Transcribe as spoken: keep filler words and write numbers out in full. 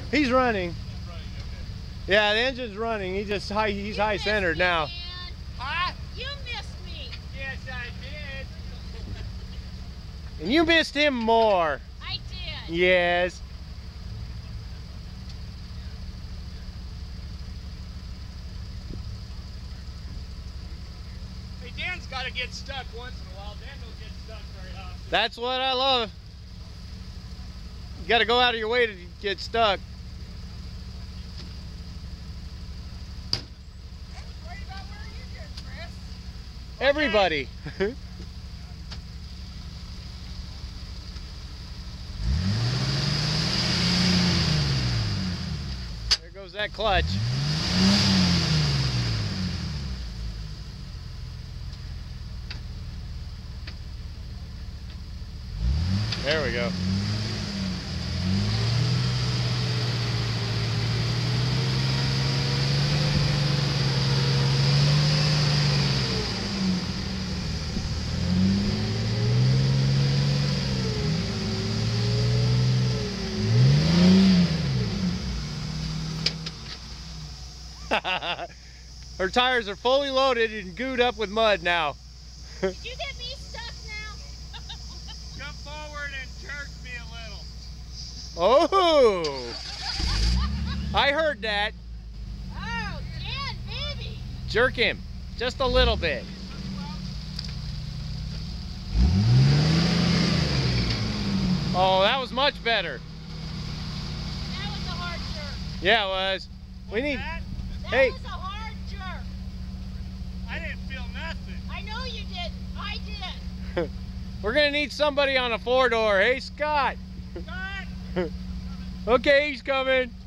He's running. Yeah, the engine's running. He just high. He's high centered now. Huh? You missed me. Yes, I did. And you missed him more. I did. Yes. Hey, Dan's got to get stuck once in a while. Dan don't get stuck very often. That's what I love. You got to go out of your way to get stuck. Worried about where you get, Chris? Everybody. There goes that clutch. There we go. Her tires are fully loaded and gooed up with mud now. Did you get me stuck now? Jump forward and jerk me a little. Oh! I heard that. Oh, Dan, baby. Jerk him. Just a little bit. Oh, that was much better. That was a hard jerk. Yeah, it was. We need... That? That Hey. was a hard jerk. I didn't feel nothing. I know you did. I did. We're gonna need somebody on a four door. Hey, Scott. Scott. Okay, he's coming.